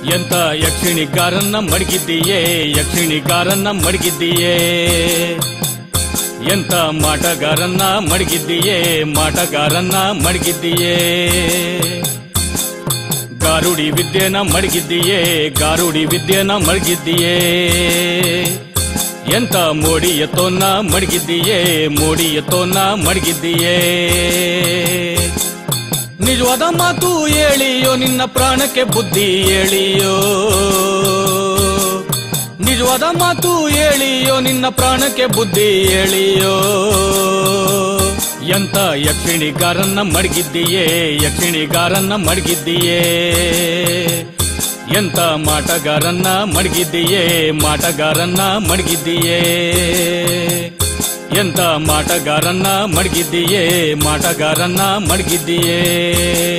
ಎಂತ ಯಕ್ಷಿಣಿಗಾರನ್ನ ಮಡಗಿದ್ದೀಯೇ ಯಕ್ಷಿಣಿಗಾರನ್ನ ಮಡಗಿದ್ದೀಯೇ ಎಂತ ಮಾಟಗಾರನ್ನ ಮಡಗಿದ್ದೀಯೇ ಮಾಟಗಾರನ್ನ ಮಡಗಿದ್ದೀಯೇ ಗಾರುಡಿ ವಿದ್ಯೆನ ಮಡಗಿದ್ದೀಯೇ ಗಾರುಡಿ ವಿದ್ಯೆನ ಮಡಗಿದ್ದೀಯೇ ಎಂತ ಮೋಡಿ ಎತ್ತೋನ್ನ ಮಡಗಿದ್ದೀಯೇ ಮೋಡಿ ಎತ್ತೋನ್ನ ಮಡಗಿದ್ದೀಯೇ ನಿಜವಾದ ಮಾತು ಹೇಳಿಯೋ ನಿನ್ನ ಪ್ರಾಣಕ್ಕೆ ಬುದ್ಧಿ ಹೇಳಿಯೋ ನಿಜವಾದ ಮಾತು ಹೇಳಿಯೋ ನಿನ್ನ ಪ್ರಾಣಕ್ಕೆ ಬುದ್ಧಿ ಹೇಳಿಯೋ ಎಂತ ಯಕ್ಷಿಣಿಗಾರನ್ನ ಮಡಗಿದ್ದೀಯೇ ಯಕ್ಷಿಣಿಗಾರನ್ನ ಮಡಗಿದ್ದೀಯೇ ಎಂತ ಮಾಟಗಾರನ್ನ ಮಡಗಿದ್ದೀಯೇ ಮಾಟಗಾರನ್ನ ಮಡಗಿದ್ದೀಯೇ ಎಂತ ಮಾಟಗಾರನ್ನ ಮಡಗಿದ್ದೀಯೇ ಮಾಟಗಾರನ್ನ ಮಡಗಿದ್ದೀಯೇ